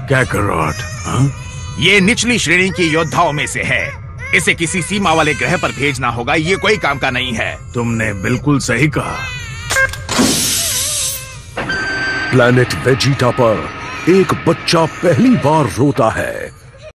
कैकरॉट, हाँ? ये निचली श्रेणी के योद्धाओं में से है। इसे किसी सीमा वाले ग्रह पर भेजना होगा, ये कोई काम का नहीं है। तुमने बिल्कुल सही कहा। प्लैनेट वेजिटा पर एक बच्चा पहली बार रोता है